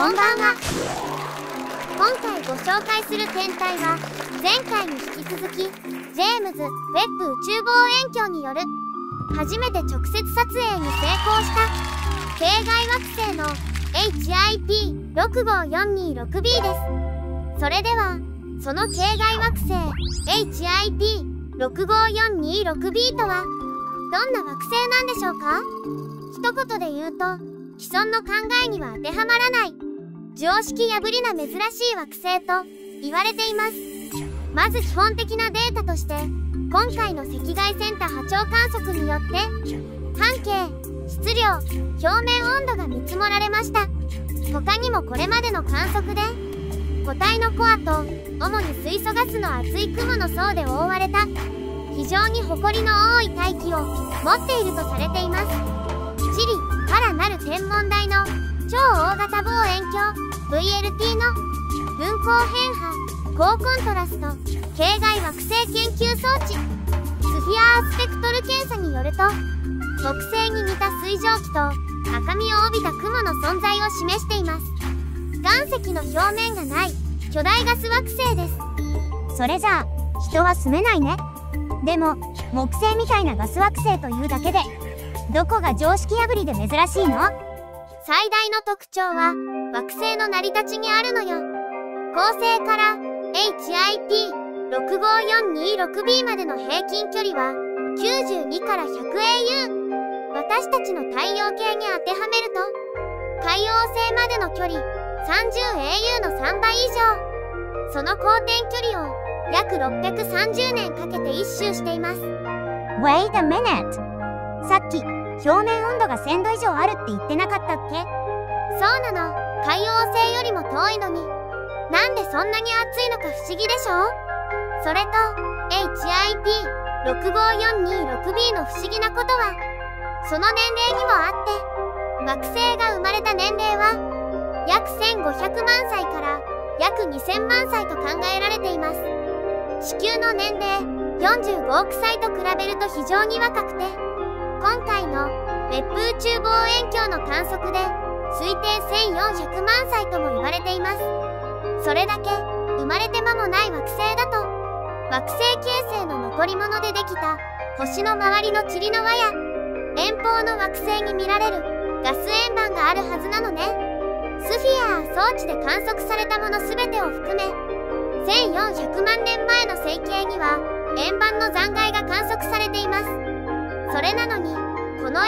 こんばんは。今回ご紹介する天体は前回に引き続きジェームズ・ウェッブ宇宙望遠鏡による初めて直接撮影に成功した系外惑星の HIP-65426b です。それではその系外惑星 HIP-65426b とはどんな惑星なんでしょうか？一言で言うと既存の考えには当てはまらない常識破りな珍しい惑星と言われています。まず基本的なデータとして今回の赤外線多波長観測によって半径、質量、表面温度が見積もられました。他にもこれまでの観測で固体のコアと主に水素ガスの厚い雲の層で覆われた非常に埃の多い大気を持っているとされています。地理からなる天文台の超大型望遠鏡 VLT の分光変波高コントラスト系外惑星研究装置スフィアースペクトル検査によると木星に似た水蒸気と赤みを帯びた雲の存在を示しています。岩石の表面がない巨大ガス惑星です。 それじゃあ人は住めないね。でも木星みたいなガス惑星というだけでどこが常識破りで珍しいの？ 最大の特徴は惑星の成り立ちにあるのよ。恒星から HIP-65426b までの平均距離は92から 100AU。 私たちの太陽系に当てはめると海王星までの距離 30AU の3倍以上。その公転距離を約630年かけて一周しています。 Wait a minute。 さっき表面温度が1000度以上あるって言ってなかったっけ？ そうなの。海王星よりも遠いのになんでそんなに暑いのか不思議でしょ？それと HIP-65426b の不思議なことはその年齢にもあって惑星が生まれた年齢は約1500万歳から約2000万歳と考えられています。地球の年齢45億歳と比べると非常に若くて今回のウェッブ宇宙望遠鏡の観測で推定1400万歳とも言われています。それだけ生まれて間もない惑星だと惑星形成の残り物でできた星の周りの塵の輪や遠方の惑星に見られるガス円盤があるはずなのね。スフィアー装置で観測されたもの全てを含め1400万年前の星系には円盤の残骸が観測されています。それなのにこの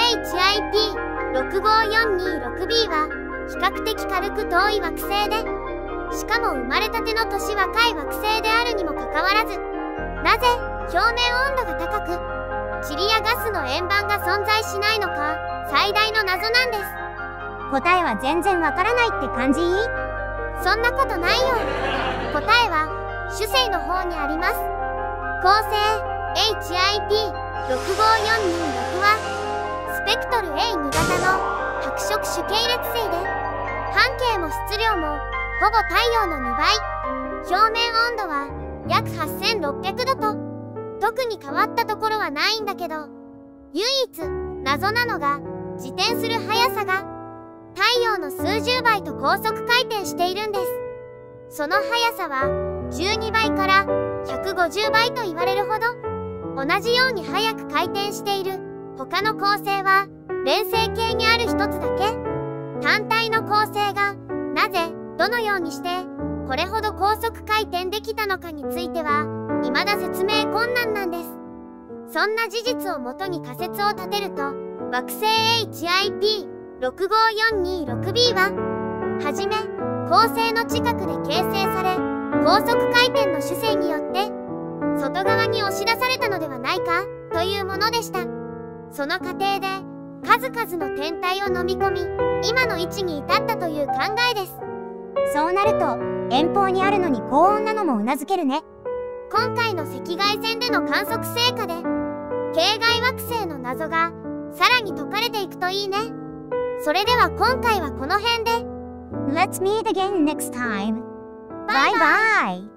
HIP-65426b は比較的軽く遠い惑星でしかも生まれたての年若い惑星であるにもかかわらずなぜ表面温度が高く塵やガスの円盤が存在しないのか最大の謎なんです。 答えは全然わからないって感じ？ そんなことないよ。答えは主星の方にあります。恒星 HIP-65426はスペクトル A2 型の白色主系列星で半径も質量もほぼ太陽の2倍、表面温度は約8600度と特に変わったところはないんだけど唯一謎なのが自転する速さが太陽の数十倍と高速回転しているんです。その速さは12倍から150倍と言われるほど同じように速く回転している他の恒星は連星系にある一つだけ。単体の恒星がなぜどのようにしてこれほど高速回転できたのかについては未だ説明困難なんです。そんな事実をもとに仮説を立てると惑星 HIP-65426b ははじめ恒星の近くで形成され高速回転の主星によって外側に押し出されたのではないかというものでした。その過程で数々の天体を飲み込み今の位置に至ったという考えです。 そうなると遠方にあるのに高温なのもうなずけるね。 今回の赤外線での観測成果で系外惑星の謎がさらに解かれていくといいね。それでは今回はこの辺で。 Let's meet again next time. Bye Bye bye.